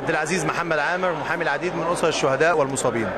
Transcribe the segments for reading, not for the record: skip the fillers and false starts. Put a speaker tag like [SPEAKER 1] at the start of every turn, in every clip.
[SPEAKER 1] عبد العزيز محمد عامر، محامي العديد من أسر الشهداء والمصابين.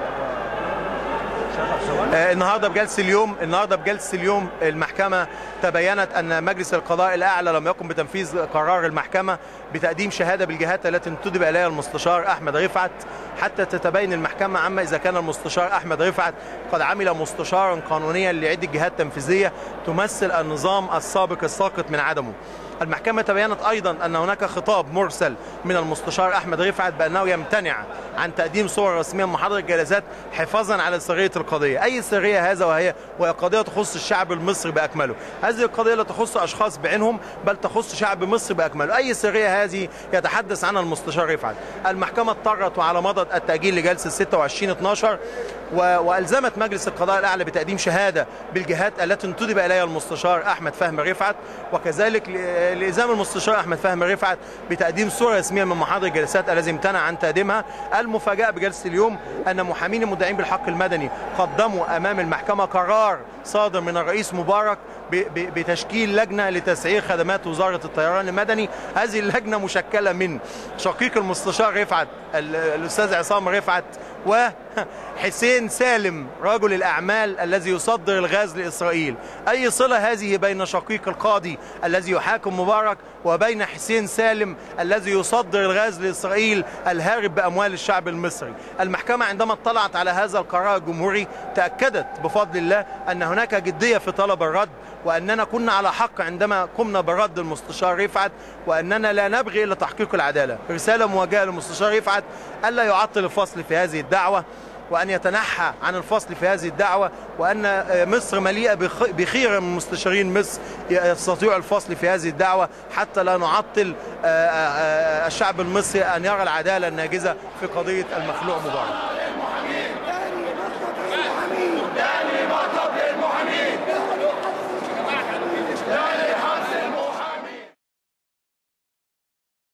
[SPEAKER 1] النهارده بجلسه اليوم المحكمه تبينت ان مجلس القضاء الاعلى لم يقم بتنفيذ قرار المحكمه بتقديم شهاده بالجهات التي انتدب اليها المستشار احمد رفعت، حتى تتبين المحكمه عما اذا كان المستشار احمد رفعت قد عمل مستشارا قانونيا لعده جهات تنفيذيه تمثل النظام السابق الساقط من عدمه. المحكمة تبينت أيضا أن هناك خطاب مرسل من المستشار أحمد رفعت بأنه يمتنع عن تقديم صور رسمية من محاضر الجلسات حفاظا على سرية القضية. أي سرية هذا وهي قضية تخص الشعب المصري بأكمله. هذه القضية لا تخص أشخاص بعينهم بل تخص شعب مصري بأكمله. أي سرية هذه يتحدث عنها المستشار رفعت. المحكمة اضطرت وعلى مضض التأجيل لجلسة 26/12 وألزمت مجلس القضاء الأعلى بتقديم شهادة بالجهات التي انتدب إليها المستشار أحمد فهمي رفعت، وكذلك لإلزام المستشار أحمد فهمي رفعت بتقديم صورة رسمية من محاضر الجلسات الذي امتنع عن تقديمها. المفاجأة بجلسة اليوم أن محامين المدعين بالحق المدني قدموا أمام المحكمة قرار صادر من الرئيس مبارك بتشكيل لجنة لتسعير خدمات وزارة الطيران المدني. هذه اللجنة مشكلة من شقيق المستشار رفعت الأستاذ عصام رفعت وحسين سالم رجل الأعمال الذي يصدر الغاز لإسرائيل. أي صلة هذه بين شقيق القاضي الذي يحاكم مبارك وبين حسين سالم الذي يصدر الغاز لإسرائيل الهارب بأموال الشعب المصري؟ المحكمة عندما اطلعت على هذا القرار الجمهوري تأكدت بفضل الله أن هناك جدية في طلب الرد، وأننا كنا على حق عندما قمنا برد المستشار رفعت، وأننا لا نبغي إلا تحقيق العدالة. رسالة موجهة للمستشار رفعت ألا يعطل الفصل في هذه الدعوة، وأن يتنحى عن الفصل في هذه الدعوة، وأن مصر مليئة بخير من مستشارين مصر يستطيعوا الفصل في هذه الدعوة حتى لا نعطل الشعب المصري أن يرى العدالة الناجزة في قضية المخلوع مبارك.